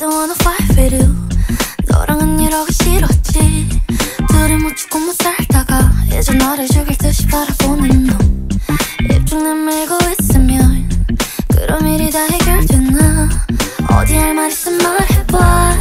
don't wanna fight with you. 너랑은 이러기 싫었지. 둘이 못 죽고 못 살다가 이제 너를 죽일 듯이 바라보는 너. 입쭉 내밀고 있으면 그럼 일이 다 해결되나. 어디 할 말 있으면 말해봐.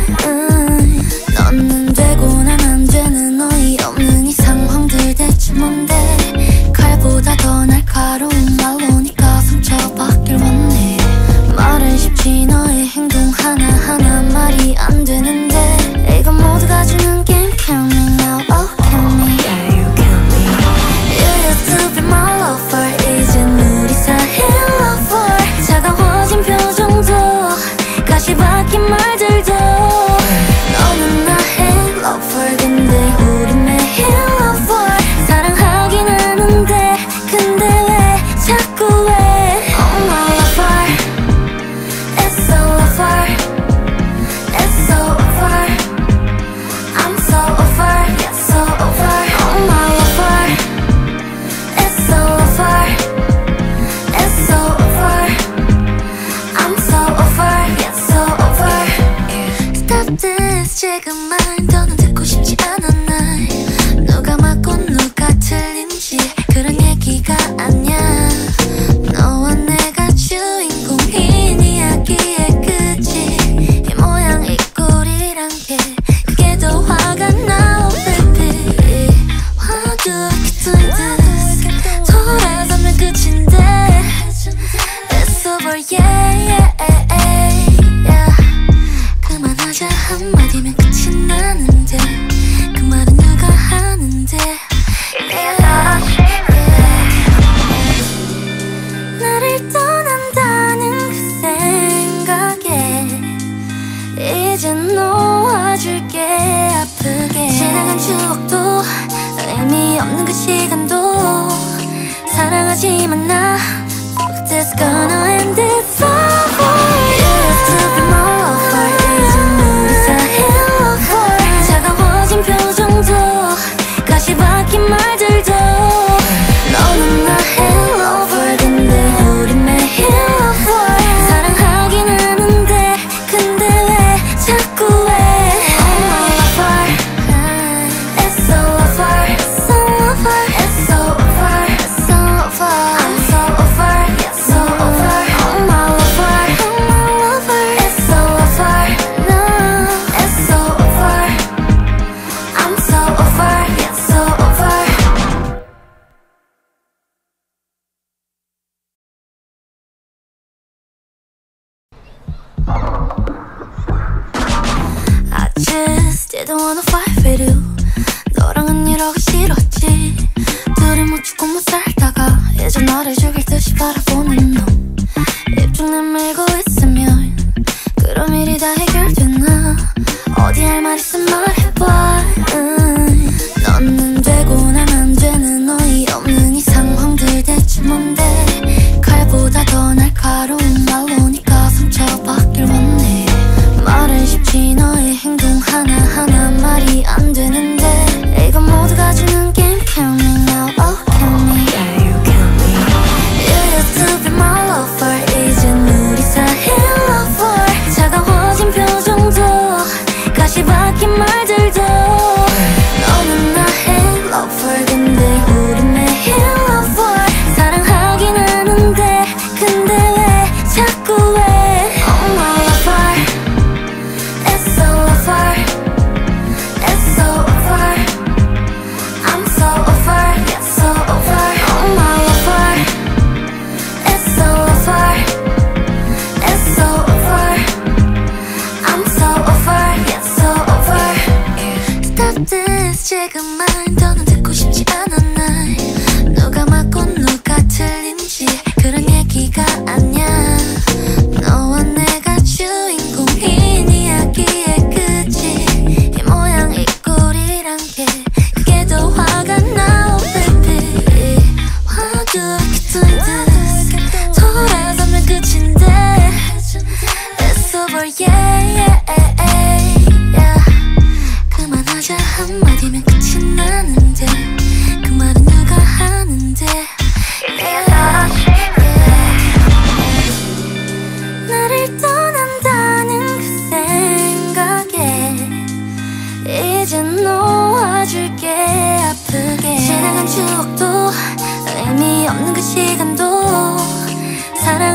너는 되고 난 안 되는 어이없는 이 상황들 대체 뭔데. 칼보다 더 날카로운 말로니까 상처받길 원해. 말은 쉽지 너의 행동 하나하나 말이 안 되는데. 이건 모두가 주는 게임. Kill me now, oh kill me. Yeah, you kill me. You used to be my lover. 이젠 우리 사이의 lover. 차가워진 표정도 가시 박힌 말들도. 너는 나의 lover. 근데 우린 매일 lover. 사랑하긴 하는데 근데 왜 자꾸 왜. Oh my lover. It's so over. It's so over. I'm so over. Yeah, so over. Oh my lover. It's so over. It's so over. I'm so over. Yeah, so over. Stop this. 지금만 더는 듣고 싶지 않아 날. 누가 맞고 누가 틀린지 그런 얘기가 아니야. 너와 내가 주인공인 이야기의 끝이 이 모양 이 꼴이란 게 그게 더 화가 나. Oh baby, why do I keep doing this. 돌아서면 끝인데. It's over, yeah, yeah, yeah. 그만하자 한마디면 끝이 나는데 그 말은 누가 하는데. 나를 떠난다는 그 생각에 이젠 놓아줄게 아프게. 지나간 추억도 의미 없는 그 시간도 사랑하지만 나. Fuck this, gonna end it over. You used to be my lover. 이젠 우리 사이의 lover. 차가워진 표정도 가시 박힌 말들도. 너는 나의 lover. 근데 우린 매일 lover. 사랑하긴 하는데 근데 왜 자꾸 왜. Oh my lover. It's so over. It's so over. It's so over. It's so over. I'm so over. Yeah, so over. Oh my lover. Oh my lover. It's so over. No, it's so over. I'm so over. Yeah, so over. I just didn't wanna fight with you. 너랑은 이러기 싫었지. 둘이 못 죽고 못 살다가 이제 너를 죽일 듯이 바라보는 너. 입쭉 내밀고 있으면 그럼 일이 다 해결되나. 어디 할 말 있으면 말해봐. 너는 되고 난 안 되는 어이없는 이 상황들 대체 뭔데. 칼보다 더 날카로운 말로니까 상처받길 원해. 말은 쉽지 너의 행동 하나하나 말이 안 되는데. 이건 모두가 주는 게임. Kill me now, oh kill me. Yeah, you kill me. You used to be my lover. 이젠 우리 사이의 lover. 차가워진 표정도 가시 박힌 말들도. 너는 나의 lover. 근데 우린 매일 lover. 사랑하긴 하는데 근데 왜 자꾸 왜. Oh my lover. It's so over. It's so over. I'm so over. Yeah, so over. Oh my lover. It's so over. It's so over. I'm so over. Yeah, so over. Stop this. 지금만 더는 듣고 싶지 않아 날. 누가 맞고 누가 틀린지 그런 얘기가 아니야. 너와 내가 주인공인 이야기의 끝이 이 모양 이 꼴이란 게 그게 더 화가 나. Oh baby, why do I keep doing this. 돌아서면 끝인데. It's over, yeah, yeah, yeah. 그만하자 한마디면 끝이 나는데 그 말은 누가 하는데. 나를 떠난다는 그 생각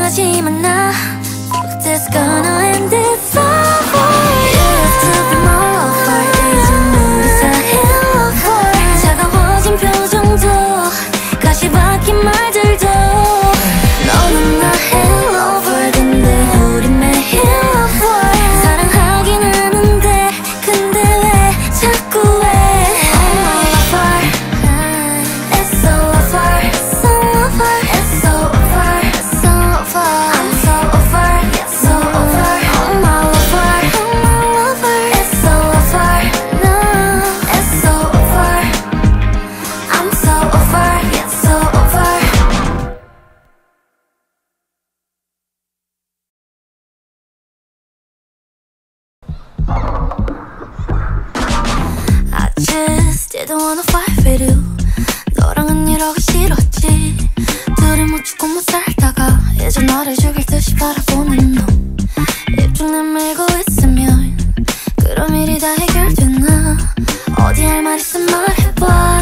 사랑하지만 나 Fuck this gonna end this over. You used to be my lover. 이젠 우리 사이 lover. 차가워진 표정도 가시 박힌 말들도 너는 나의 lover. 근데 우리 매일 lover. 사랑하긴 하는데 근데 왜 자꾸 왜 Oh my lover. It's so over. It's so over. It's so over. It's so over. I'm so over. It's so over. Oh my lover. Oh my lover. It's so over. No. It's so over. I'm so over. It's so over. I just didn't wanna fight with you. 너랑은 이러기 싫었지. 둘이 못 죽고 못 살다가 이제 너를 죽일 듯이 바라보는 너. 입쭉 내밀고 있으면 그럼 일이 다 해결되나. 어디 할 말 있으면 말해봐.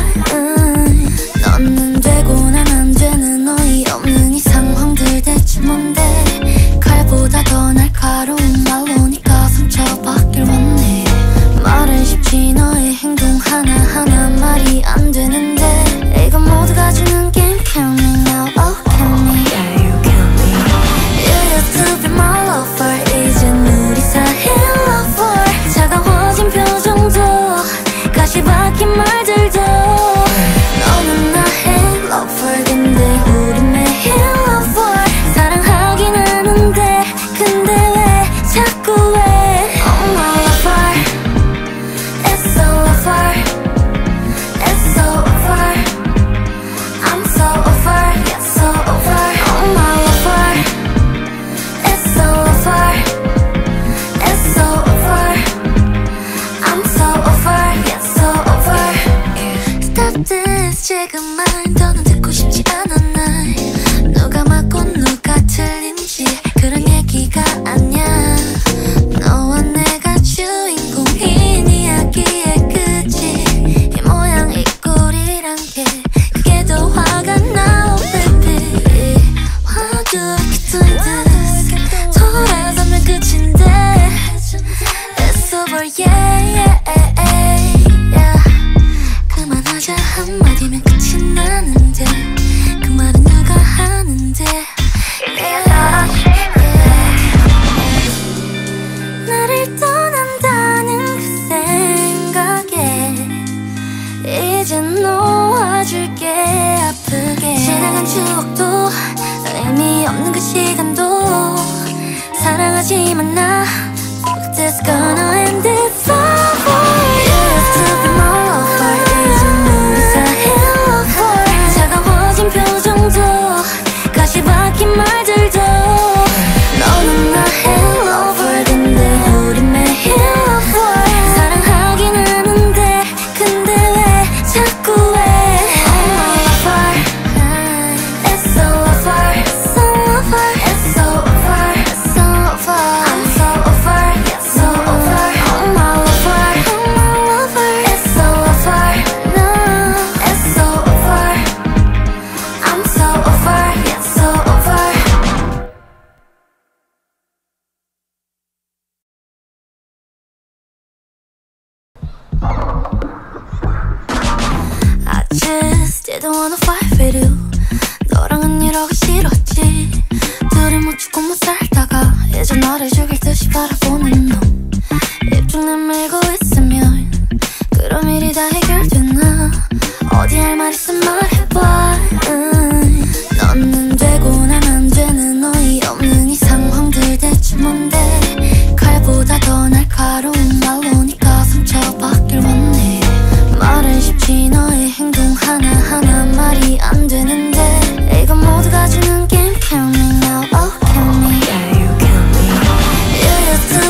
너는 되고 난 안 되는 어이없는 이 상황들 대체 뭔데. 칼보다 더 날카로운 말로 네가 상처받길 원해. 말은 쉽지 너의 행동 하나하나 말이 안 되는데. 이건 모두가 주는 게임. Count me now, oh count me. Yeah, you count me. You used to be my lover. 이젠 우리 사이 lover. 차가워진 표정도 가시 박힌 말들도 너는 나의 lover. 근데 우리 매일 lover. 사랑하긴 하는데 근데 왜 자꾸 왜 Oh my lover. It's so over. It's so over. I'm so over. It's so over. Oh my lover. It's so over. It's so over. I'm so over. It's so over. Stop this. 지금만 더는 듣고 싶지 않아 날. 누가 맞고 누가 틀린지 그런 얘기가 아니야. 너와 내가 주인공인 이야기의 끝이 이 모양 이 꼴이란 게 그게 더 화가 나. Oh baby, why do I keep doing this. 돌아서면 끝인데 It's over, yeah, yeah, yeah. 그만하자 한마디면 끝이 나는데 그 말은 누가 하는데. 나를 떠난다는 그 생각에 이젠 놓아줄게 아프게. 지나간 추억도 의미 없는 그 시간도 사랑하지만 나 Fuck this gonna end this over. You used to be my lover. 이젠 우리 사이 lover. 차가워진 표정도 가시 박힌 말들도 너는 나의 lover. 근데 우리 매일 lover. 사랑하긴 하는데 근데 왜 자꾸 왜 Oh my lover. It's so over. It's so over. It's so over. It's so over. I'm so over. It's so over. Oh my lover. Oh my lover. It's so over. No. It's so over. I'm so over. It's so over. I just didn't wanna fight with you. 너랑은 이러기 싫었지. 둘이 못 죽고 못 살다가 이제 너를 죽일 듯이 바라보는 너. 입쭉 내밀고 있으면 그럼 일이 다 해결되나. 어디 할 말 있으면 말해봐. 너는 되고 난 안 되는 어이없는 이 상황들 대체 뭔데. 칼보다 더 날카로운 말로 네가 상처받길 원해. 말은 쉽지 너의 행동 하나하나 말이 안 되는데. 이건 모두가 주는 게임. Count me now, oh count me. Yeah, you count me. You used to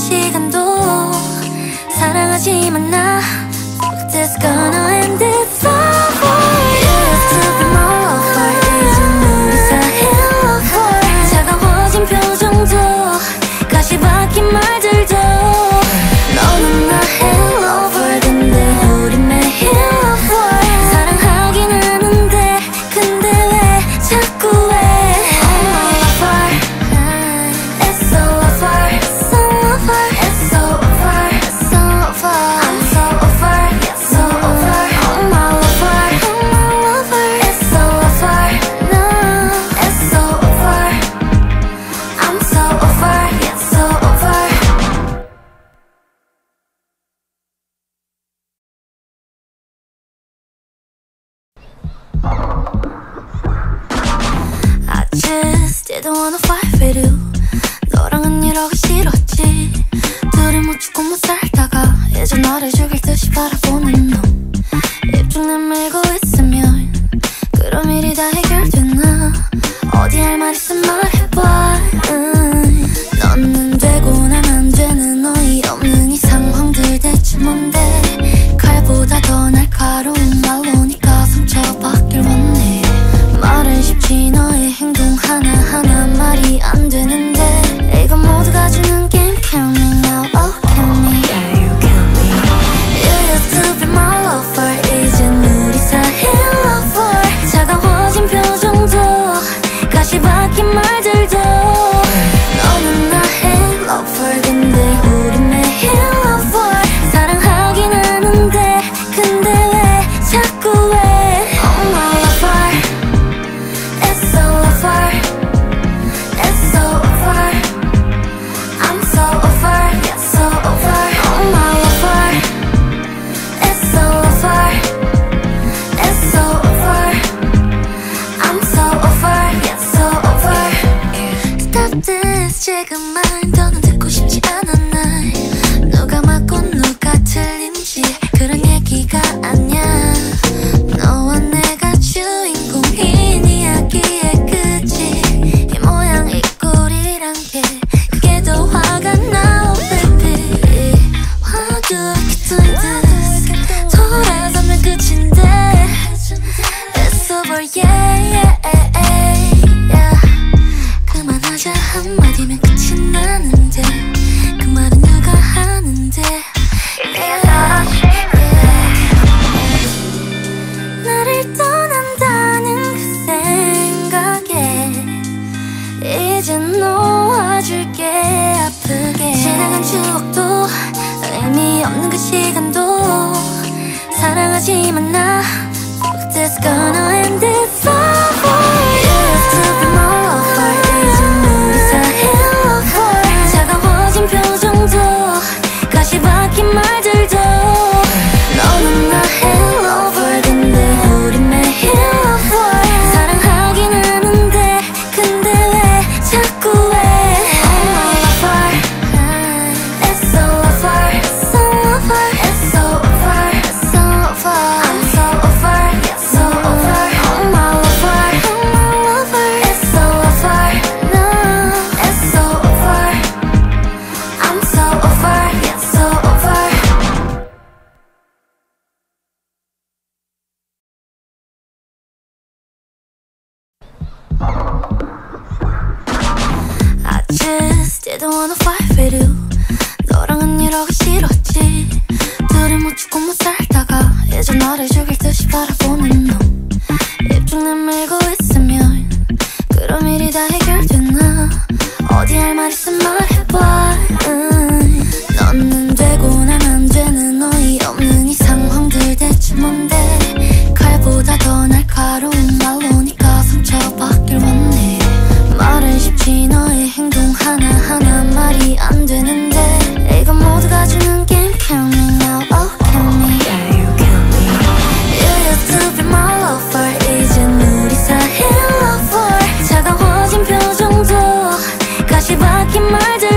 시간도 사랑하지만 나 Fuck this gonna end it forever. You used to be my lover. 이젠 우리 사이 lover. 차가워진 표정도 가시 박힌 말들도 너는 나의 lover. 근데 우린 매일 lover. 사랑하긴 하는데 근데 왜 자꾸 왜 Oh my lover. It's so over. It's so over. It's so over. It's so over. I'm so over. Yeah, so over. Oh my lover. Oh my lover. It's so over. No, it's so over. I'm so over. Yeah, so over. I just didn't wanna fight with you. 너랑은 이러기 싫었지. 둘이 못 죽고 못 살다가 이제 너를 죽일 듯이 바라보는 너. 입 중 내밀고 있으면 그럼 일이 다 해결되나. 어디 할 말 있으면 말해봐. 너는 되고 난 안 되는 어이없는 이 상황들 대체 뭔데. 칼보다 더 날카로운 말로 네가 상처받길 원해. 말은 쉽지 너의 행동 하나하나 말이 안 되는데 이건 모두가 주는 게임. Kill me now, oh kill me. Yeah, you kill me. You used to be my lover. 이젠 우리 사이 lover. 차가워진 표정도 가시 박힌 말들도 너는 나의 lover. 근데 우린 매일 lover. 사랑하긴 하는데 근데 왜 자꾸 왜 Oh my lover. It's so over. It's so over. I'm so over. Yeah, so over. Oh my lover. It's so over. It's so over. I'm so over. Yeah, so over. Stop this. 지금만 더는 듣고 싶지 않아 날. 누가 맞고 누가 틀린지 그런 얘기가 아니야. 너와 내가 주인공인 이야기의 끝이 이 모양 이 꼴이란 게 그게 더 화가 나. Oh baby, why do I keep doing this. 돌아서면 끝인데 It's over, yeah, yeah, yeah. 그만하자 한마디면 끝이 나는데 그 말은 누가 하는데 나를 떠난다는 그 생각에 이젠 놓아줄게 아프게. 지나간 추억도 의미 없는 그 시간도 사랑하지만 나 Fuck this gonna end it forever. You used to be my lover. 이젠 우리 사이 lover. 차가워진 표정도 가시 박힌 말들도 너는 나의 lover. 근데 우린 매일 lover. 사랑하긴 하는데 근데 왜 자꾸 왜 Oh my lover. It's so over. It's so over. It's so over. It's so over. I'm so over. Yeah, so over. Oh my lover. Oh my lover. It's so over. No, it's so over. I'm so over. Yeah, so over. I just didn't wanna fight with you. 너랑은 이러기 싫었지. 둘이 못 죽고 못 살다가 이제 너를 죽일 듯이 바라보는 너. 입 중 내밀고 있으면 그럼 일이 다 해결되나. 어디 할 말 있으면 말해봐. 너는 되고 난 안 되는 어이없는 이 상황들 대체 뭔데. 칼보다 더 날카로운 말로 네가 상처받길 원해. 말은 쉽지 너의 행동 하나하나 말이 안 되는데 이건 모두가 주는 게임. Kill me now, oh kill me. Yeah, you kill me. You used to be my lover. 이젠 우리 사이 lover. 차가워진 표정도 가시 박힌 말들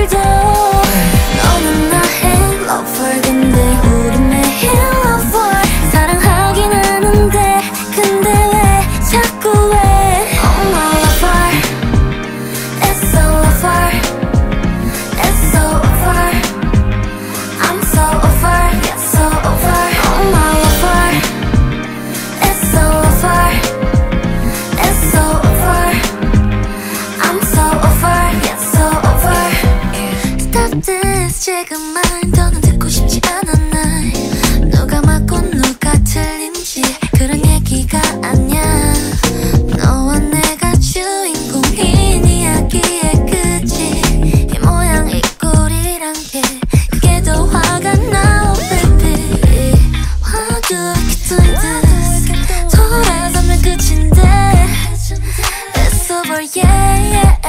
Stop this 지금만 더는 듣고 싶지 않아 날 누가 맞고 누가 틀린지 그런 얘기가 아니야 너와 내가 주인공인 이야기의 끝이 이 모양 이 꼴이란 게 그게 더 화가 나 oh baby Why do I keep doing this 돌아서면 끝인데 It's over yeah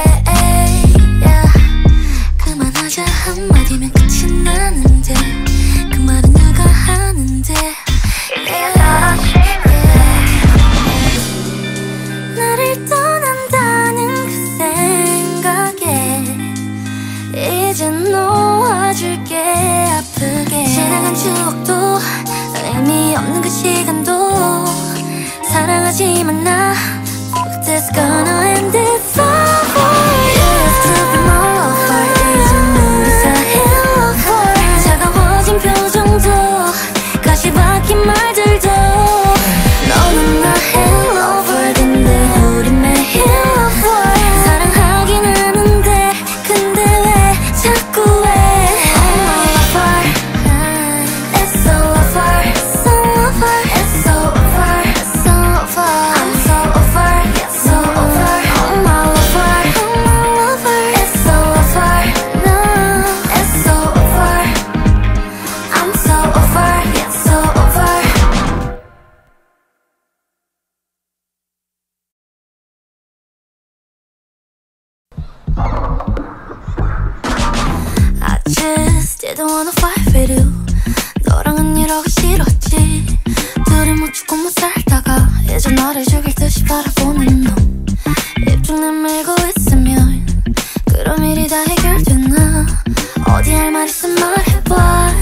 그만하자 한마디면 끝이 나는데 그 말은 누가 하는데 나를 떠난다는 그 생각에 이젠 놓아줄게 아프게 지나간 추억도 의미 없는 그 시간도 사랑하지만 나 Fuck this gonna end this over You used to be my lover 이젠 우리 사이 lover 차가워진 표정도 가시 박힌 말들도 너는 나의 lover 근데 우리 매일 lover 사랑하긴 하는데 근데 왜 자꾸 왜 Oh my lover It's so over It's so over It's so over It's so over I'm so over It's so over Oh my lover Oh my lover It's so over No It's so over I'm so over It's so over I just didn't wanna fight with you 너랑은 이러기 싫었지 둘이 못 죽고 못 살다가 이제 너를 죽일 듯이 바라보는 너 입중 내밀고 있으면 그럼 일이 다 해결되나 어디 할 말 있으면 말해봐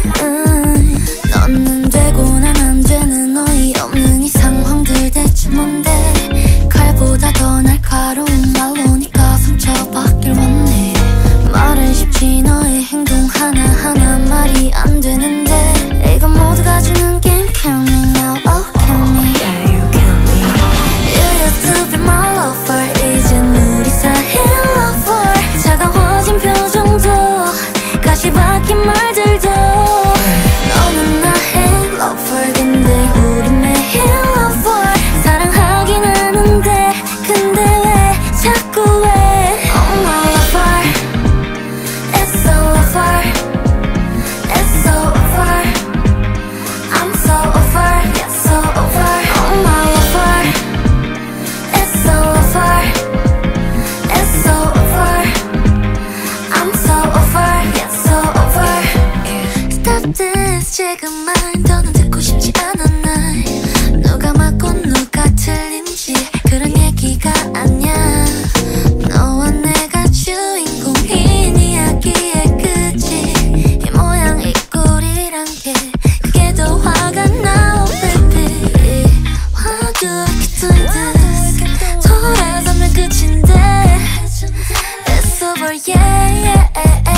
너는 되고 난 안 되는 어이없는 이 상황들 대체 뭔데 칼보다 더 날카로운 말로 니가 상처받길 원해 말은 쉽지 너의 행동 하나하나 말이 안 되는데 이건 모두가 주는 게임 Count me now, oh count me Yeah, you count me You used to be my lover 이젠 우리 사이 lover 차가워진 표정도 가시 박힌 말들도 너는 나의 lover 근데 우리 매일 lover 사랑하긴 하는데 근데 왜 자꾸 왜 Oh my lover It's so over It's so over I'm so over Yeah so over Oh my lover It's so over It's so over I'm so over Yeah so over Stop this 지금만 더는 듣고 싶지 않아 날 누가 맞고 누가 틀린지 그런 얘기가 아니야 너와 내가 주인공인 이야기의 끝이 이 모양 이 꼴이란 게 그게 더 화가 나 oh baby Why do I keep doing this 돌아서면 끝인데 It's over yeah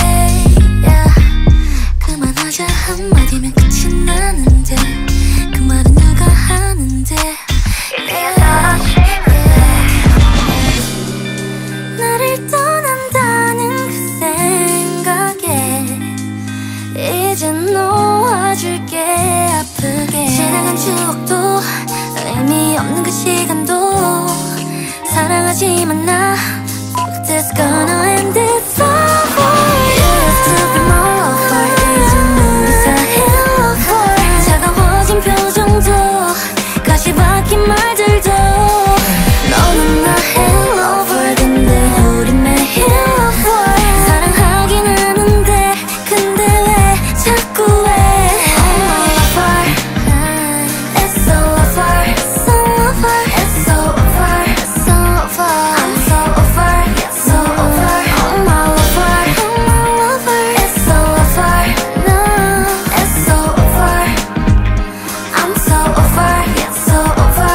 그만하자 한마디면 끝이 나는데 그 말은 누가 하는데 나를 떠난다는 그 생각에 이젠 놓아줄게 아프게 지나간 추억도 의미 없는 그 시간도 사랑하지만 나 Fuck this gonna end this over You used to be my lover 이젠 우리 사이 lover 차가워진 표정도 가시 박힌 말들도 너는 나의 lover 근데 우리 매일 lover 사랑하긴 하는데 근데 왜 자꾸 왜 Oh my lover It's so over It's so over It's so over It's so over I'm so over Yeah so over Oh my lover Oh my lover It's so over No It's so over I'm so over Yeah so over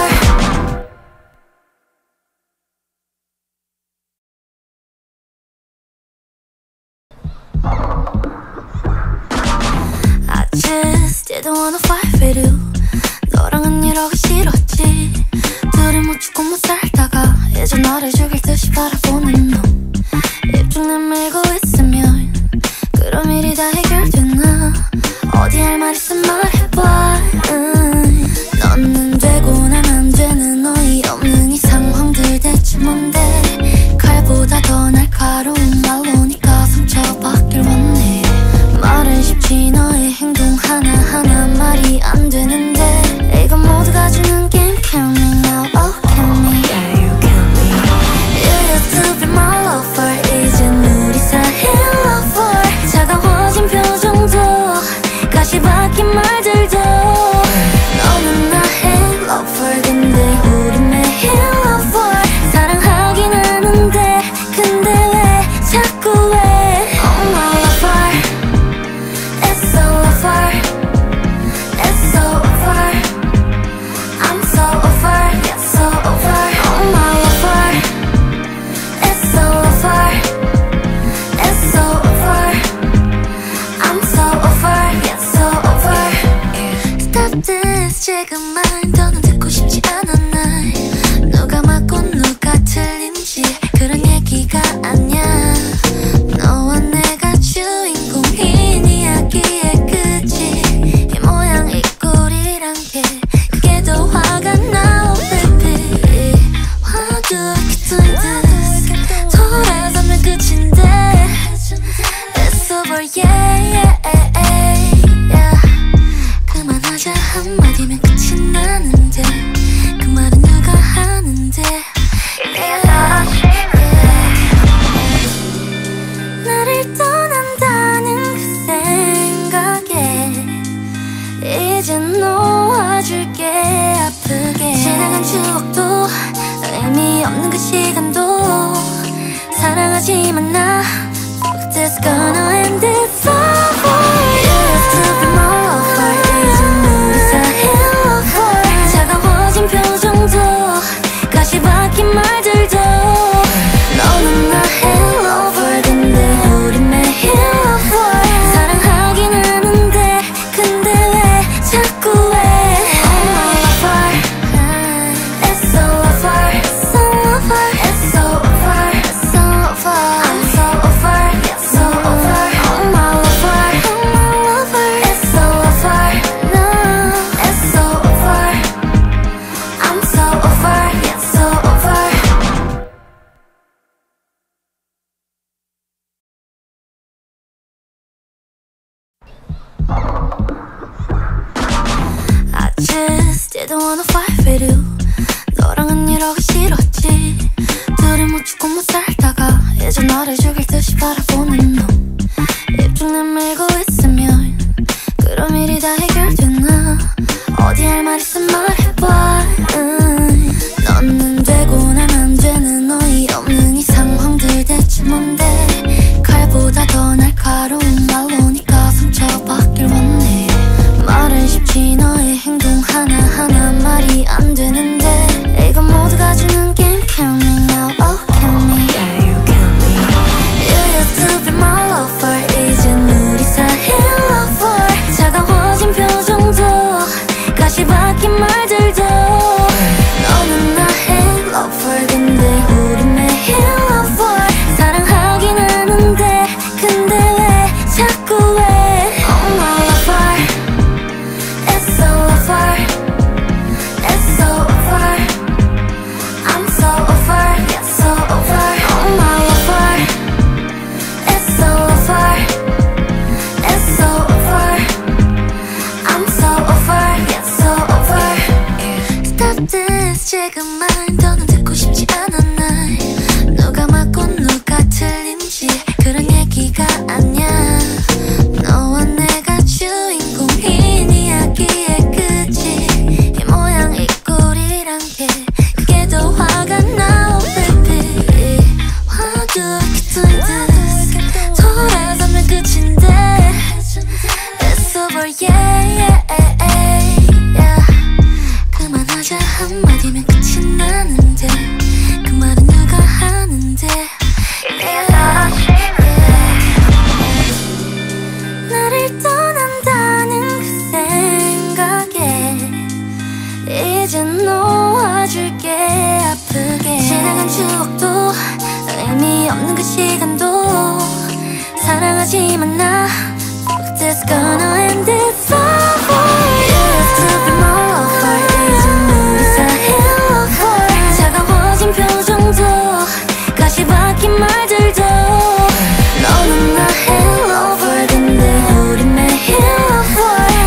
I just didn't wanna fight with you 너랑은 이러기 싫었지 둘이 못 죽고 못 살다가 이제 너를 죽일 듯이 바라보는 너 입중 내밀고 있으면 그럼 하나하나 말이 안 되는데 이건 모두가 주는 게임. Kill me now, oh kill me. Yeah, you kill me. You used to be my lover. 이젠 우리 사이의 lover. 차가워진 표정도 가시 박힌 말들도 너는 나의 lover. 근데 우리 매일 lover. 사랑하긴 하는데 근데 왜 자꾸 왜 Oh my lover. It's so over. It's so over. I'm so over. Yeah, so over. Oh my lover. It's so over. It's so over. I'm so over. Yeah, so over. Stop this. 지금만 더는 듣고 싶지 않아 날. 누가 맞고 누가 틀린지 그런 얘기가 아니야. 너와 내가 주인공인 이야기의 끝이 이 모양 이 꼴이란 게 그게 더 화가 나. Oh baby, why do I keep doing this? 돌아서면 끝인데 It's over, yeah, yeah, yeah. 그만하자 한마디면 끝이 나는데 그 말은 누가 하는데 나를 떠난다는 그 생각에 이젠 놓아줄게 아프게. 지나간 추억도 의미 없는 그 시간도 사랑하지만 나 Fuck this, gonna end it over. You used to be my lover. 이젠 우리 사이의 lover. 차가워진 표정도 가시 박힌 말들도 너는 나의 lover. 근데 우리 매일 lover. 사랑하긴 하는데 근데 왜 자꾸 왜 Oh my lover. It's so over. It's so over. It's so over. It's so over. I'm so over. Yeah, so over. Oh my lover. Oh my lover. It's so over. No, it's so over. I'm so over. Yeah, so over. I just didn't wanna fight with you. 너랑은 이러기 싫었지. 둘이 못 죽고 못 살다가 이제 나를 죽일 듯이 바라보는 너. 입좀 내밀고 있으면 그럼 일이 다 해결되나. 어디 할 말 있으면 말해봐. 너는 되고 난 안 되는 어이없는 이 상황들 대체 뭔데. 칼보다 더 날카로운 말로 니가 상처받길 원해. 말은 쉽지 너의 행동 하나하나 말이 안 되는데 이건 모두가 주는 게임. Kill me now, oh kill me. Yeah, you kill me. You used to be my lover. 이젠 우리 사이의 lover. 차가워진 표정도 가시 박힌 말들도 너는 나의 lover. 근데 우리 매일 lover. 사랑하긴 하는데 근데 왜 자꾸 왜 Oh my lover. It's so over. It's so over. I'm so over. Yeah, so over. Oh my lover. It's so over. It's so over. I'm so over. Yeah, so over. Stop this. 지금만 더는 듣고 싶지 않아 날. 누가 맞고 누가 틀린지 그런 얘기가 아니야. 너와 내가 주인공인 이야기의 끝이 이 모양 이 꼴이란 게 그게 더 화가 나. Oh baby, why do I keep doing this? 돌아서면 끝인데 It's over, yeah, yeah, yeah. 그만하자 한마디면 끝이 나는데 그 말은 누가 하는데 나를 떠난다는 그 생각에 이젠 놓아줄게 아프게. 지나간 추억도 의미 없는 그 시간도 사랑하지만 나 Fuck this, gonna end it over. You used to be my lover. 이젠 우리 사이의 lover. 차가워진 표정도 가시 박힌 말들도 너는 나의 lover. 근데 우리 매일 lover.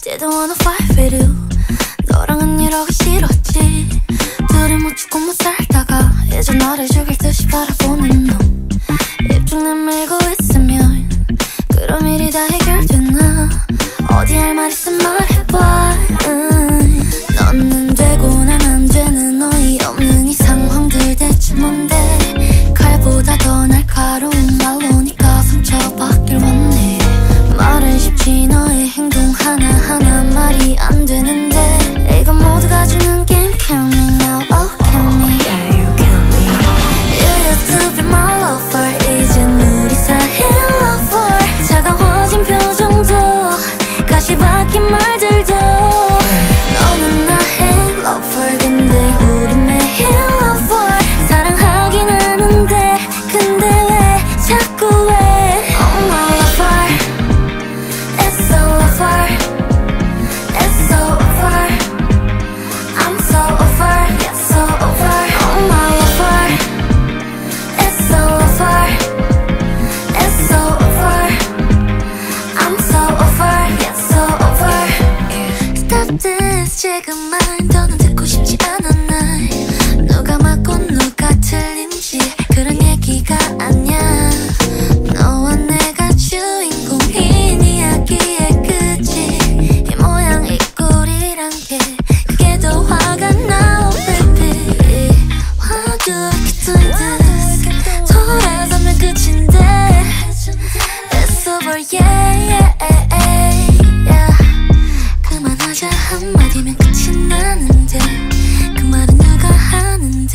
didn't wanna fight with you. 너랑은 이러기 싫었지. 둘이 못 죽고 못 살다가 이제 나를 죽일 듯이 바라보는 너. 입쭉 내밀고 있으면 그럼 일이 다 해결되나. 어디 할 말 있으면 말해봐. 너는 되고 난 안 되는 어이없는 이 상황들 대체 뭔데. 칼보다 더 날카로운 말로 네가 상처받길 원해. 말은 쉽지 너의 행동 하나하나 말이 안 되는데. 이건 모두가 주는 게임. Count me now, oh count me. Yeah, you count me. You used to be my lover. 이젠 우리 사이의 lover. 차가워진 표정도 가시 박힌 말들도. 너는 나의 lover. 근데 우리 매일 lover. 사랑하긴 하는데 근데 왜 자꾸 왜. Oh my lover. It's so over. It's so over. I'm so over. Yeah, so over. Oh my lover. It's so over. It's so over. I'm so over. Yeah, so over. Stop this. 지금만 더는 듣고 싶지 않아 날. 누가 맞고 누가 틀린지 그런 얘기가 아니야. 너와 내가 주인공인 이야기의 끝이 이 모양 이 꼴이란 게 그게 더 화가 나. Oh baby, why do I keep doing this. 돌아서면 끝인데. It's over, yeah, yeah, yeah. 그만하자 한마디면 끝이 나는데 그 말은 누가 하는데.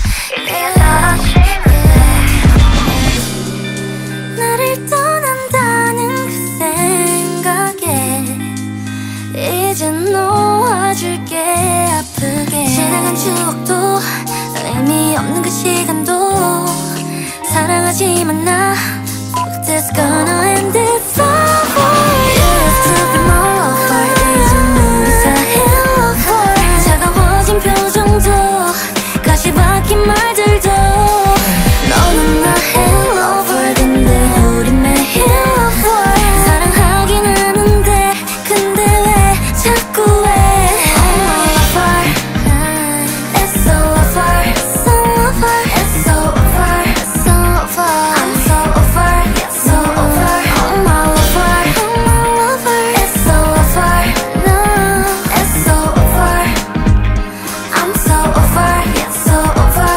나를 떠난다는 그 생각에 이젠 놓아줄게 아프게. 지나간 추억도 의미 없는 그 시간도 사랑하지만 나. Fuck this, gonna end it forever. You used to be my lover. 이젠 우리 사이의 lover. 차가워진 표정도 가시 박힌 말들도. 너는 나의 lover. 근데 우리 매일 lover. 사랑하긴 하는데 근데 왜 자꾸 왜. Oh my lover. It's so over. It's so over. It's so over. It's so over. I'm so over. Yeah, so over. Oh my lover. Oh my lover. It's so over. No, it's so over. I'm so over. Yeah, so over.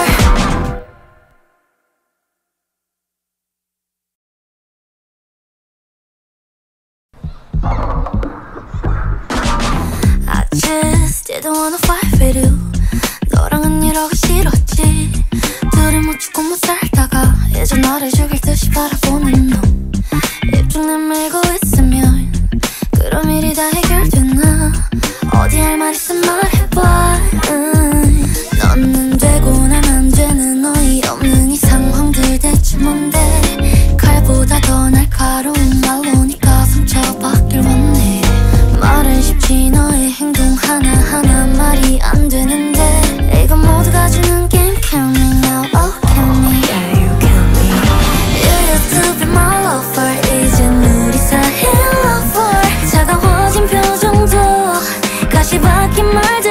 I just didn't wanna fight with you. 너랑은 이러기 싫었지. 둘이 못 죽고 못 살다가 이제 나를 죽일 듯이 바라보는 너. 입쭉 내밀고 있으면 그럼 일이 다 해결되나. 어디 할 말 있으면 말해봐. 너는 되고 난 안 되는 어이없는 이 상황들 대체 뭔데. 칼보다 더 날카로운 말로 네가 상처받길 원해. 말은 쉽지 너의 행동 하나하나 말이 안 되는데. 이건 모두가 주는 게임. Count me now, oh count me. Yeah, you count me. You used to be my lover. 이젠 우리 사이의 lover. 차가워진 표정도 가시 박힌 말들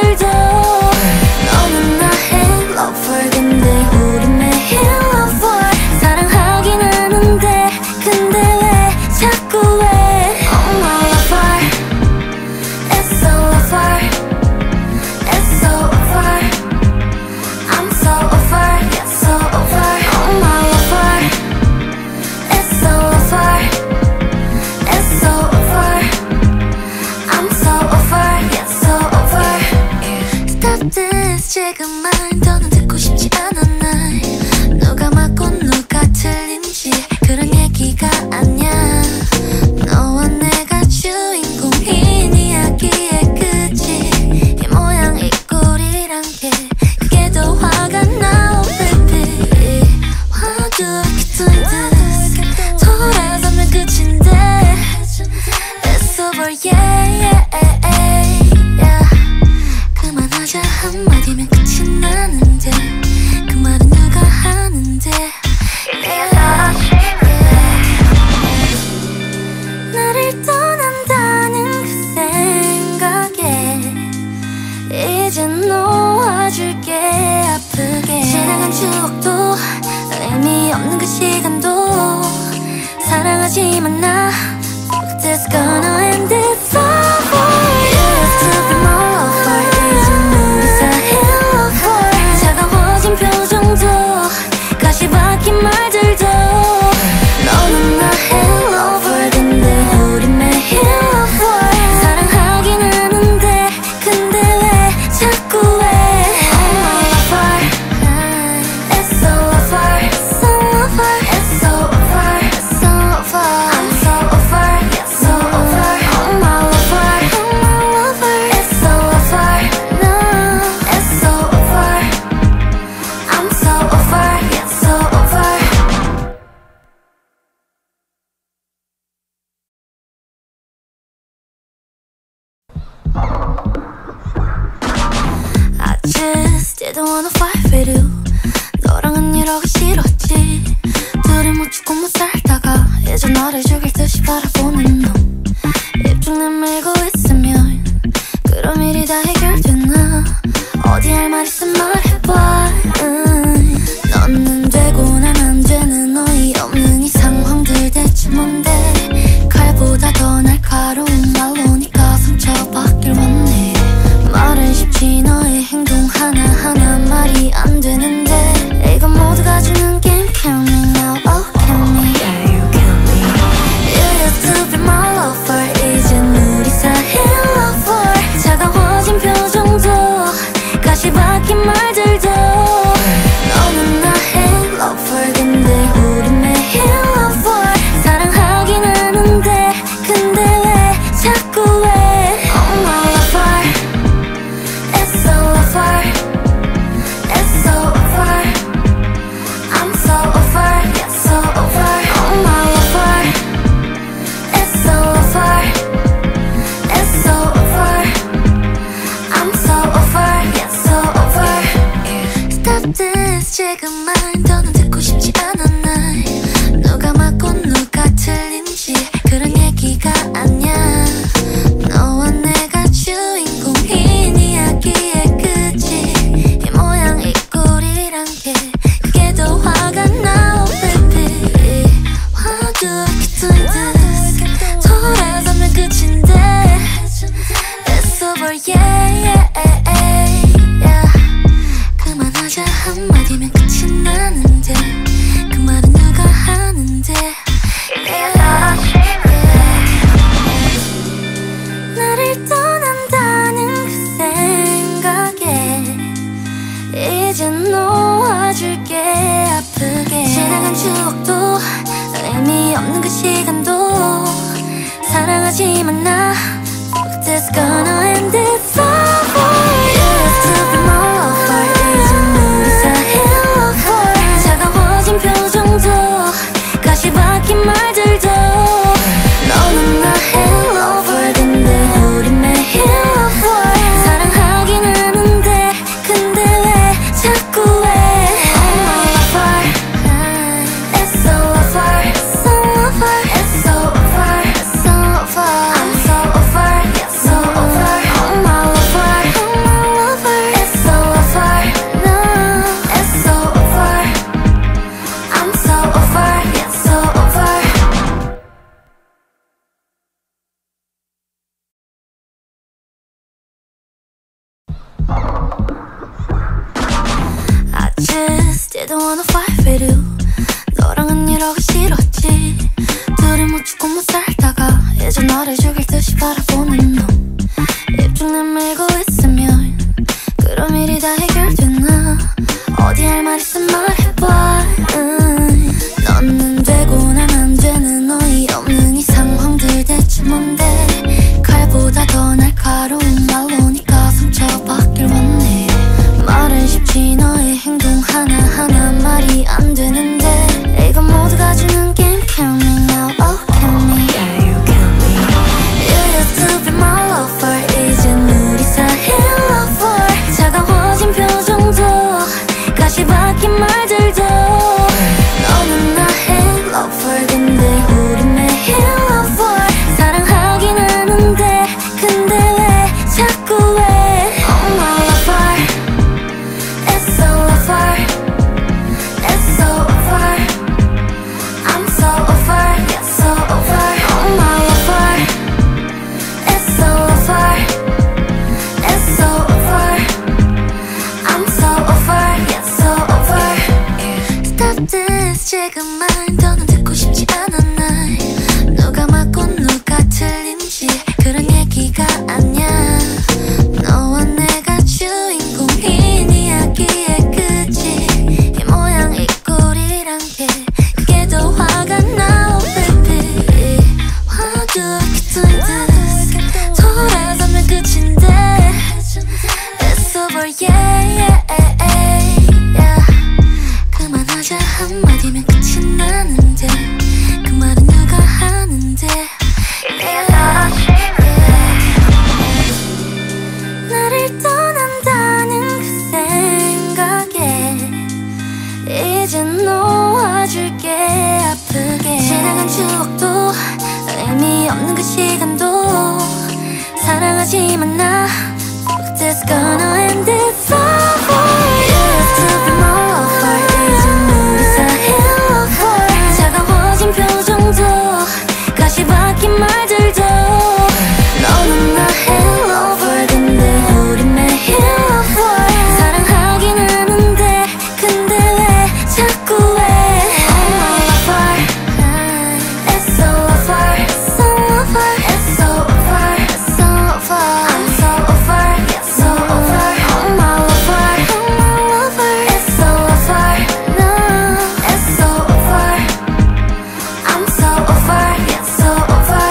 시간도 사랑하지만 나 Fuck this gonna end this over. You used to be my lover. 이젠 우리 사이 lover. 차가워진 표정도 가시 박힌 말들도 너는 나의 lover. 근데 우린 매일 lover. 사랑하긴 하는데 근데 왜 자꾸 왜 Oh my lover. It's so over. It's so over. It's so over. It's so over. I'm so over. It's so over. Oh my lover. Oh my lover. It's so over. No. It's so over. I'm so over. It's so over. I just didn't wanna fight with you. 너랑은 이러기 싫었지. 둘이 묻히고 못 살다가 이제 너를 죽일 듯이 바라보는 너. 입 좀 내밀고 있으면 그럼 일이 다 해결되나. 어디 할 말 있으면 말해봐. 너는 되고 난 안 되는 어이없는 이 상황들 대체 뭔데. 칼보다 더 날카로운 말로 니가 상처받길 원해. 말은 쉽지 너의 행동 하나하나 말이 안 되는데 이건 모두가 주는 게임. Count me now, oh count me. Yeah, you count me. You used to be my lover. 이젠 우리 사이 lover. 차가워진 표정도 가시 박힌 말들도 너는 나의 lover. 근데 우린 매일 lover. 사랑하긴 하는데 근데 왜 자꾸 왜 Oh my lover. It's so over. It's so over. I'm so over. It's so over. Oh my lover. It's so over. It's so over. I'm so over. It's so over. Stop this. 지금만 더는 듣고 싶지 않아 날. 누가 맞고 누가 틀린지 그런 얘기가 아니야. 너와 내가 주인공인 이야기의 끝이 이 모양 이 꼴이란 게 그게 더 화가 나. Oh baby, why do I keep doing this. 돌아서면 끝인데 It's over, yeah, yeah, yeah. 그만하자 한마디면 끝이 나는데 그 말은 누가 하는데 나를 떠난다는 그 생각에 이젠 놓아줄게 아프게. 지나간 추억도 의미 없는 그 시간도 사랑하지만 나 Fuck this gonna end this over. You used to be my lover. 이젠 우리 사이 lover. 차가워진 표정도 가시 박힌 말들도 너는 나의 lover. 근데 우린 매일 lover. 사랑하긴 하는데 근데 왜 자꾸 왜 Oh my lover. It's so over. It's so over. It's so over. It's so over. I'm so over. It's so over. Oh my lover. Oh my lover. It's so over. No. It's so over. I'm so over. It's so over. I just didn't wanna fight with you. 너랑은 이러기 싫었지. 둘이 묻히고 못 살다가 이제 너를 죽일 듯이 바라보는 너. 입 좀 내밀고 있으면 그럼 일이 다 해결되나. 어디 할 말 있으면 말해봐. 너는 되고 난 안 되는 어이없는 이 상황들 대체 뭔데. 칼보다 더 날카로운 말로 니가 상처받길 원해. 말은 쉽지 너의 행동 하나하나 말이 안 되는데 이건 모두가 주는 게임. Count me now, oh count me. Yeah, you count me. You used to be my lover. 이젠 우리 사이 lover. 차가워진 표정도 가시 박힌 말들도 Stop this 지금만 더는 듣고 싶지 않아 날 누가 맞고 누가 틀린지 그런 얘기가 아니야 너와 내가 주인공인 이야기의 끝이 이 모양 이 꼴이란 게 그게 더 화가 나 oh baby Why do I keep doing this 돌아서면 끝인데 It's over yeah 그만하자 한마디면 끝이 나는데 그 말은 누가 하는데 나를 떠난다는 그 생각에 이제 놓아줄게 아프게 지나간 추억도 의미 없는 그 시간도 사랑하지만 나 Fuck this gonna end it over You used to be my lover 이젠 우리 사이 lover 차가워진 표정도 가시 박힌 말들도 너는 나의 lover 근데 우린 매일 lover 사랑하긴 하는데 근데 왜 자꾸 왜 Oh my lover It's so over It's so over It's so over It's so over I'm so over Yeah so over Oh my lover Oh my lover It's so over No It's so over I'm so over Yeah so over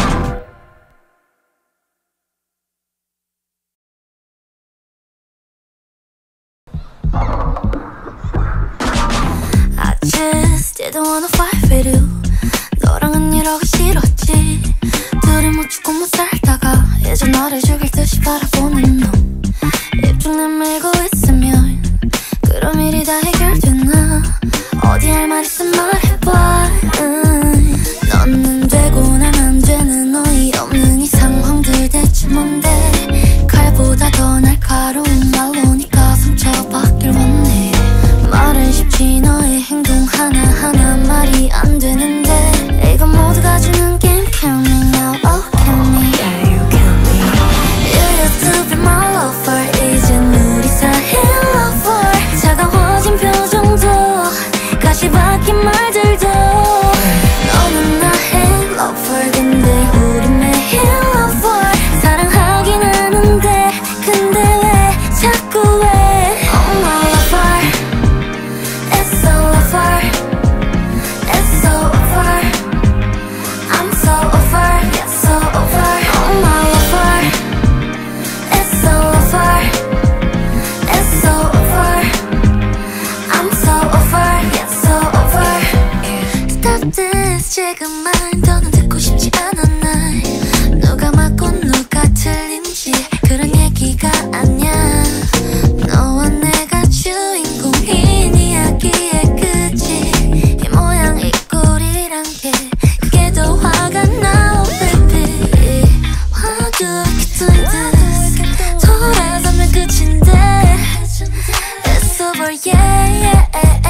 I just didn't wanna fight with you 너랑은 이러기 싫었지 둘이 못 죽고 못 살다가 이제 나를 죽일 듯이 바라보는 너 입쭉 내밀고 있으면 그럼 일이 다 해결되나 어디 할 말 있으면 말해봐 너는 되고 난 안 되는 어이없는 이 상황들 대체 뭔데 칼보다 더 날카로운 말로니까 상처받길 원해 말은 쉽지 너의 행동 하나하나 말이 안 되는데 이건 모두가 주는 게임 Count me now, oh count me Yeah, you count me. You used to be my lover 이젠 우리 사이 lover 차가워진 표정도 가시 박힌 말들도 너는 나의 lover 근데 우린 매일 lover 사랑하긴 하는데 근데 왜 자꾸 왜 Oh my lover It's so over It's so over I'm so over Yeah so over Oh my lover It's so over It's so over I'm so over Yeah so over Stop this 지금만 더는 듣고 싶지 않아 날 누가 맞고 누가 틀린지 그런 얘기가 아니야 너와 내가 주인공인 이야기의 끝이 이 모양 이 꼴이란 게 그게 더 화가 나 oh baby Why do I keep doing this 돌아서면 끝인데 It's over yeah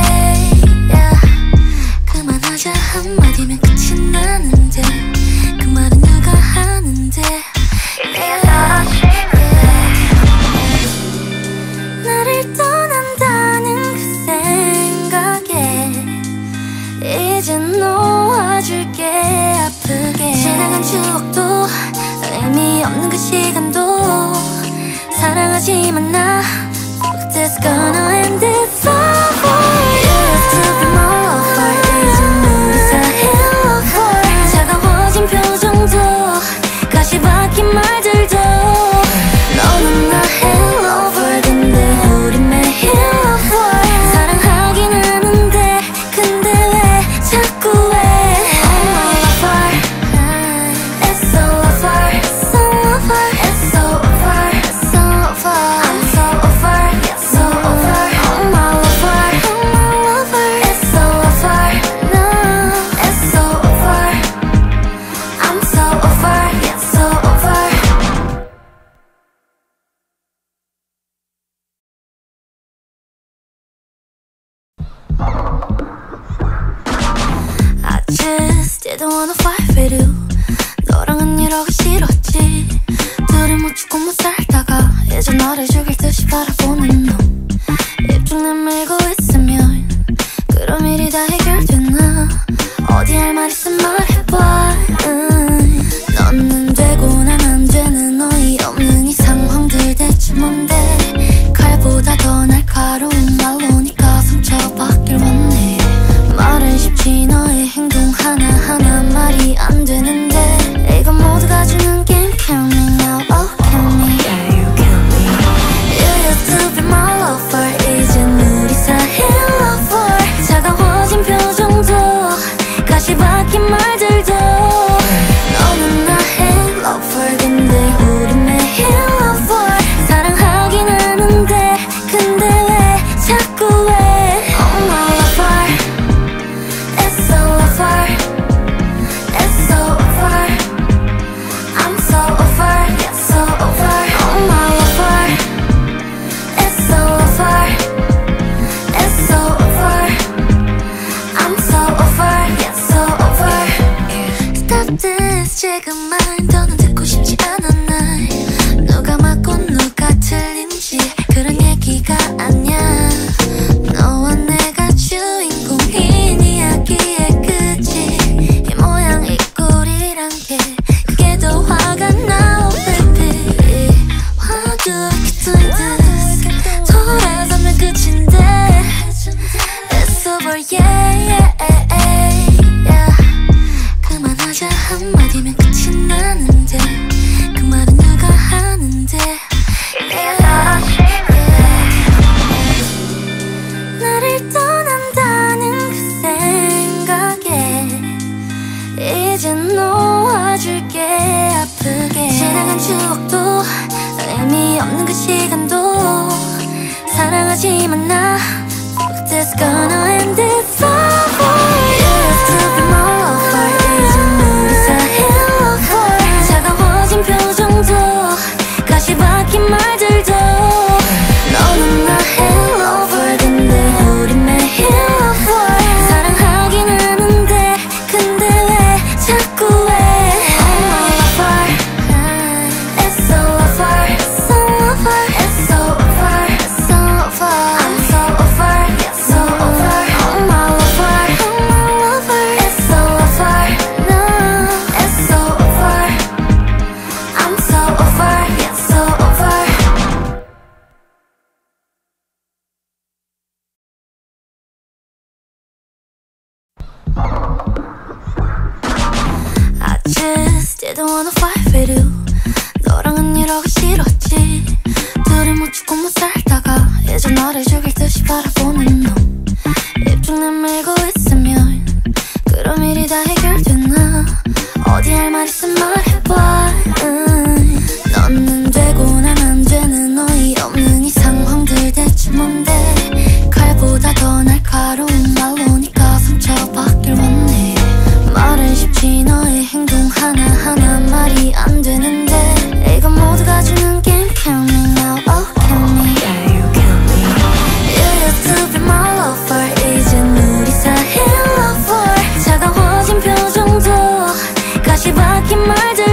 그만하자 한마디면 끝이 나는데 그 말은 누가 하는데 나를 떠난다는 그 생각에 이제 놓아줄게 아프게 지나간 추억도 의미 없는 그 시간도 사랑하지만 나 Fuck this gonna end it over You used to be my lover 이젠 우리 사이 lover 차가워진 표정도 가시 박힌 말들도 너는 나의 lover 근데 우린 매일 lover 사랑하긴 하는데 근데 왜 자꾸 왜 Oh my lover It's so over It's so over It's so over It's so over I'm so over Yeah so over Oh my lover Oh my lover It's so over No It's so over I'm so over Yeah so over I just didn't wanna fight with you 너랑은 이러기 싫었지 둘이 못 죽고 못 살다가 이제 나를 죽일 듯이 바라보는 너 입쭉 내밀고 있으면 그럼 이리 일이 다 해결됐나 어디 할 말 있으면 말해봐. 너는 되고 난 안 되는 어이없는 이 상황들 대체 뭔데. 칼보다 더 날카로운 말로 니가 상처받길 원해. 말은 쉽지 너의 행동 하나하나 말이 안 되는데. 이건 모두가 주는 게임. Count me now, oh count me. Yeah, you count me. You used to be my lover. 이젠 우리 사이 lover. 차가워진 표정도 가시 박힌 말들도. 너는 나의 lover. 근데 우리 매일 lover. 사랑하긴 하는데 근데 왜 자꾸 왜. Oh my lover. It's so over. It's so over. I'm so over. Yeah, so over. Oh my lover. It's so over. It's so over. I'm so over. Yeah, so over. Stop this. 지금 말 더는 듣고 싶지 않아 날. 누가 맞고 누가 틀린지 그런 얘기가 아니야. 너와 내가 주인공인 이야기의 끝이 이 모양 이 꼴이란 게 그게 더 화가 나. Oh baby, why do I keep doing this. 돌아서면 끝인데. It's over, yeah, yeah, yeah. 그만하자 한마디면 끝이 나는데 그 말은 누가 하는데. Yeah, 나를 떠난다는 그 생각에 이젠 놓아줄게 아프게. 지나간 추억도 의미 없는 그 시간도 사랑하지만 나. Fuck this, gonna end it over. You used to be my lover. 이젠 우리 사이 lover. 차가워진 표정도 가시 박힌 말들도. 너는 나의 lover. 근데 우리 매일 lover. 사랑하긴 하는데 근데 왜 자꾸 왜. Oh my lover. It's so over. It's so over. It's so over. It's so over. I'm so over. Yeah, so over. Oh my lover. Oh my lover. It's so over. No, it's so over. I'm so over. Yeah, so over. I just didn't wanna fight with you. 너랑은 이러기 싫었지. 둘이 못 죽고 못 살다가 이제 너를 죽일 듯이 바라보는 너. 입쭉 내밀고 있으면 그럼 일이 다 해결됐나 어디 할 말 있으면 말해봐. 너는 되고 난 안 되는 어이없는 이 상황들 대체 뭔데. 칼보다 더 날카로운 말로 니가 상처받길 원해. 말은 쉽지 너의 행동 하나하나 말이 안 되는데. 이건 모두가 주는 게임. Count me now, oh count me. Yeah, you count me. You used to be my lover. 이젠 우리 사이 lover. 차가워진 표정도 가시 박힌 말들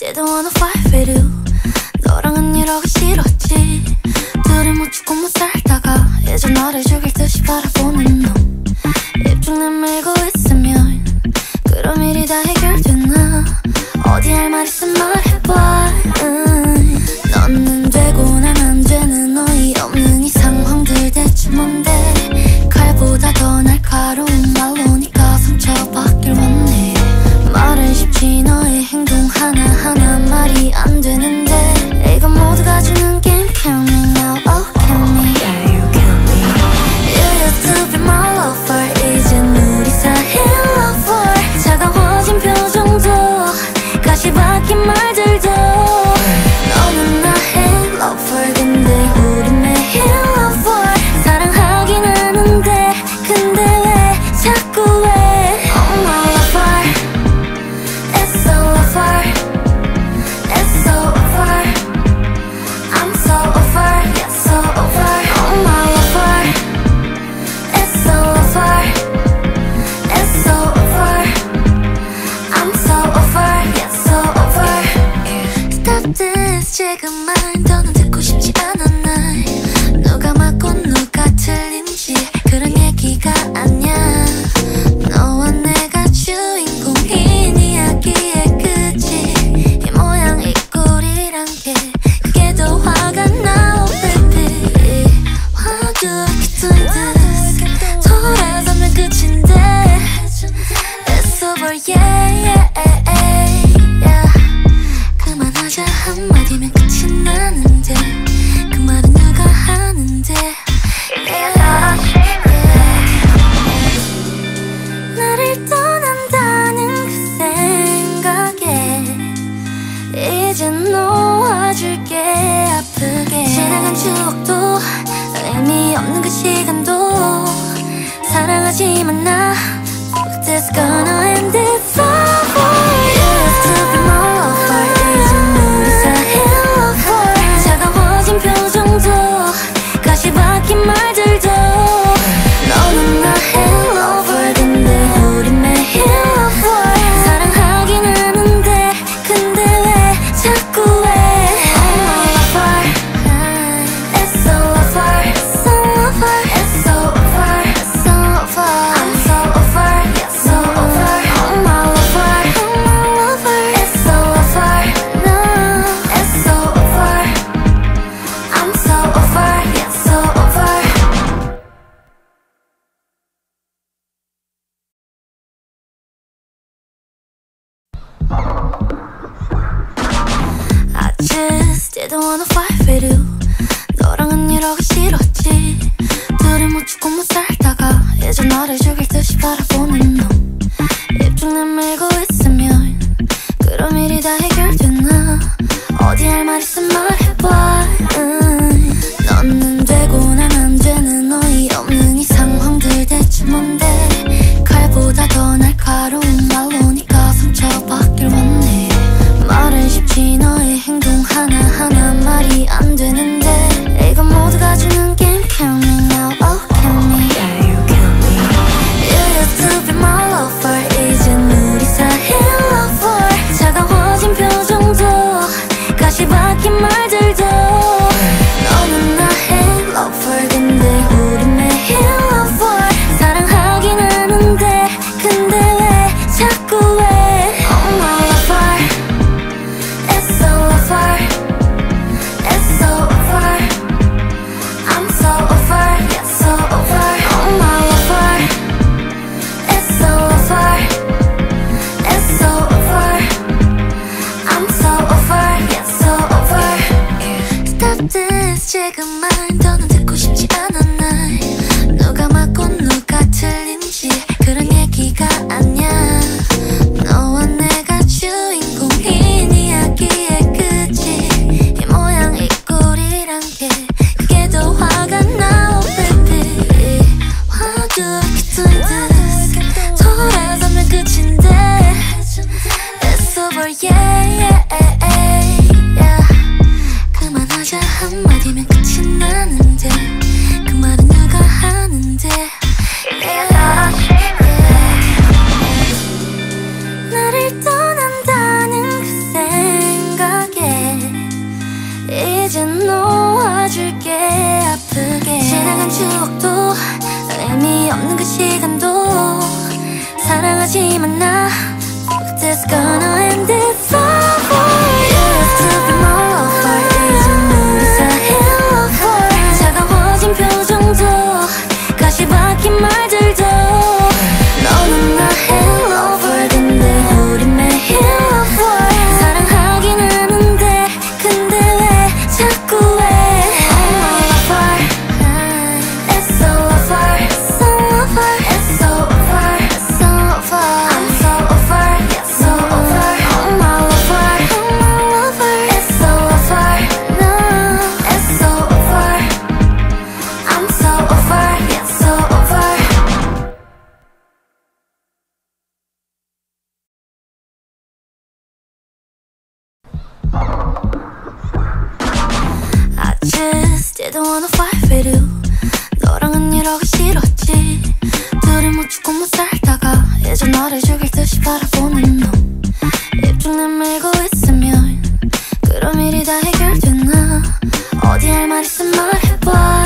Didn't wanna fight with you. 너랑은 이러기 싫었지. 둘이 못 죽고 못 살다가 이제 나를 죽일 듯이 바라보는 너. 입쭉 내밀고 있으면 그럼 일이 다 해결되나. 어디 할 말 있으면 말해봐. 너는 되고 난 안 되는 어이없는 이 상황들 대체 뭔데. 칼보다 더 날카로운 말로 니가 상처받길 원해. 말은 쉽지 너의 행동 하나하나 말이 안 되는데. 이건 모두가 주는 게임. Count me now, oh count me. Yeah, you count me. You used to be my lover. 이젠 우리 사이 lover. 차가워진 표정도 가시 박힌 말들도. 너는 나의 lover. 근데 우리 매일 lover. 사랑하긴 하는데 근데 왜 자꾸 왜. Oh my lover. It's so over. It's so over. I'm so over. Yeah, so over. Oh my lover. It's so over. It's so over. I'm so over. Yeah, so over. Stop this. 지금만 더는 듣고 싶지 않아 날. 누가 맞고 누가 틀린지 그런 얘기가 아니야. 너와 내가 주인공인 이야기의 끝이 이 모양 이 꼴이란 게 그게 더 화가 나. Oh baby, why do I keep doing this. 돌아서면 끝인데. It's over, yeah, yeah, yeah. 그만하자 한마디면 끝이 나는데 그 말은 누가 하는데. 나를 떠난다는 그 생각에 이젠 놓아줄게 아프게. 지나간 추억도 의미 없는 그 시간도 사랑하지만 나. Fuck this, gonna end this over. You used to be my lover. 이젠 우리 사이 lover. 차가워진 표정도 가시 박힌 말들도. 너는 나의 lover. 근데 우리 매일 lover. 사랑하긴 하는데 근데 왜 자꾸 왜. Oh my lover. It's so over. So over. It's so over. So over. I'm so over. Yeah, so over. Oh my lover. Oh my lover. It's so over. No, it's so over. I'm so over. Yeah, so over. I just didn't wanna fight with you. 너랑은 이러기 싫었지. 둘이 못 죽고 못 살다가 이제 나를 죽일 듯이 바라보는 너. 입쭉 내밀고 있으면 그럼 일이 다 해결되나. 어디 할 말 있으면 말해봐. 너는 되고 난 안 되는 어이없는 이 상황들 대체 뭔데. 칼보다 더 날카로운 말로 니가 상처받길 원해. 말은 쉽지 너의 행동 하나하나 말이 안 되는데. 이건 모두가 주는 게임. Count me now, oh count me. Yeah, you count me. You used to be my lover. 이젠 우리 사이 lover. 차가워진 표정도 가시 박힌 말들도. 없는 그 시간도 사랑하지만 나 Fuck this gonna end it forever. You used to be my lover. 이젠 우리 사이 lover. 차가워진 표정도 가시 박힌 말들도 너는 나의 lover. 근데 우린 매일 lover. 사랑하긴 하는데 근데 왜 자꾸 왜 Oh my lover. It's so over. It's so over. It's so over. It's so over. I'm so over. Yeah, so over. Oh my lover. Oh my lover. It's so over. No, it's so over. I'm so over. Yeah, so over. I just didn't wanna fight with you. 너랑은 이러기 싫었지. 둘이 못 죽고 못 살다가 이제 너를 죽일 듯이 바라보는 너. 입쭉 내밀고 있으면 그럼 일이 다 해결되나. 어디 할 말 있으면 말해봐.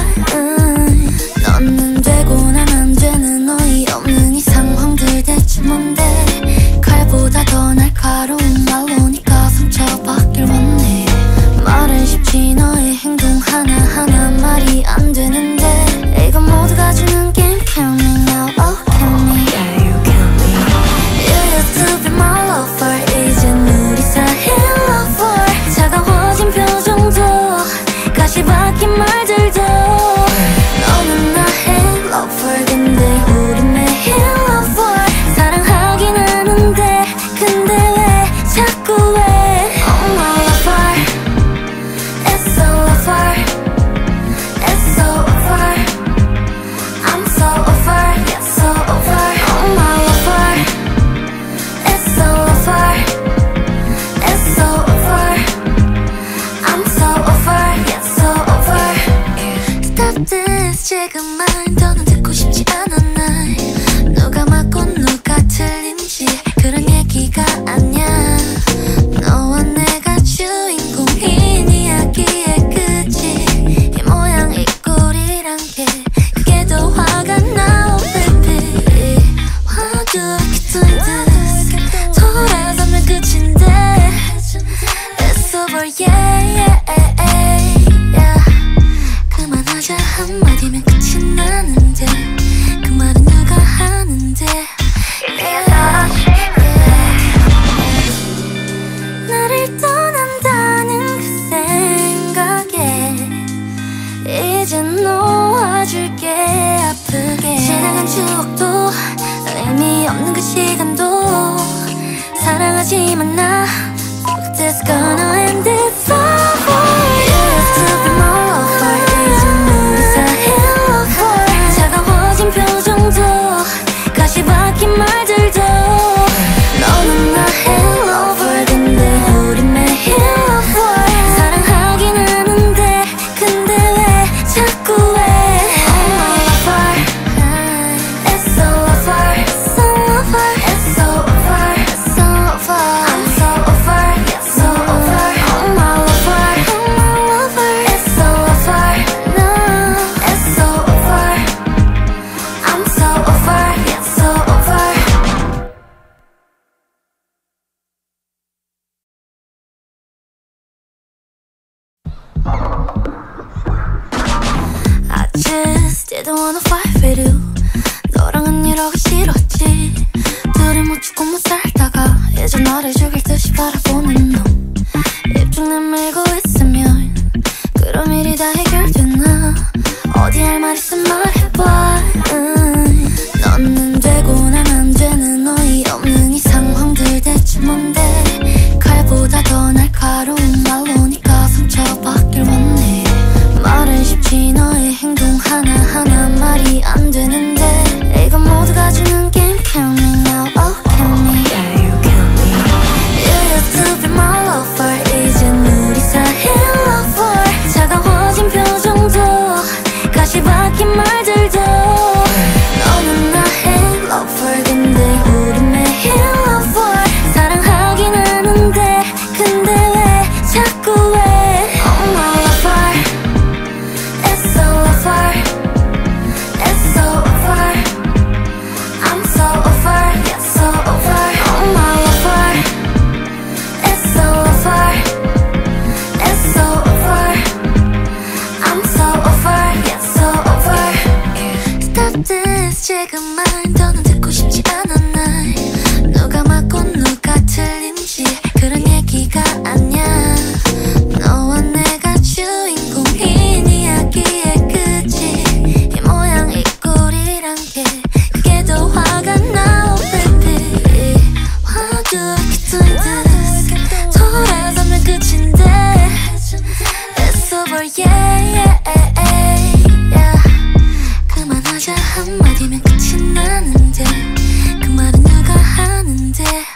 너는 되고 난 안 되는 어이없는 이 상황들 대체 뭔데. 칼보다 더 날카로운 말로 니가 상처받길 원해. 말은 쉽지 너의 행동 하나하나 말이 안 되는데 이건 모두가 주는 게임. Kill me now, oh kill me. Yeah, you kill me. You used to be my lover. 이젠 우리 사이 lover. 차가워진 표정도 가시 박힌 말들도 너는 나의 lover. 근데 우린 매일 lover. 사랑하긴 하는데 근데 왜 자꾸 왜 Oh my lover. It's so over. It's so over. I'm so over. Yeah, so over. Oh my lover. It's so over. It's so over. I'm so over. Yeah, so over. Stop this. 지금만 더는 듣고 싶지 않아 날. 누가 맞고 누가 틀린지 그런 얘기가 아니야. 너와 내가 주인공인 이야기의 끝이 이 모양 이 꼴이란 게 그게 더 화가 나. Oh baby, why do I keep doing this. 돌아서면 끝인데 It's over, yeah, yeah, yeah. 그만하자 한마디면 끝이 나는데 그 말은 누가 하는데 yeah, 나를 떠난다는 그 생각에 이젠 놓아줄게 아프게. 지나간 추억도 의미 없는 그 시간도 사랑하지만 나 Fuck this gonna end it forever. You used to be my lover. 이젠 우리 사이 lover. 차가워진 표정도 가시 박힌 말들도 너는 나의 lover. 근데 우린 매일 lover. 사랑하긴 하는데 근데 왜 자꾸 왜 Oh my lover. It's so over. It's so over. It's so over. It's so over. I'm so over. Yeah, so over. 말 더는 듣고 싶지 않아 날. 누가 맞고 누가 틀린지 그런 얘기가 아니야. 너와 내가 주인공인 이야기의 끝이 이 모양 이 꼴이란 게 그게 더 화가 나. Oh baby Why do I keep doing this. 돌아서면 끝인데 It's over yeah. 그만하자 한마디면 끝이 나는데 그 말은 누가 하는데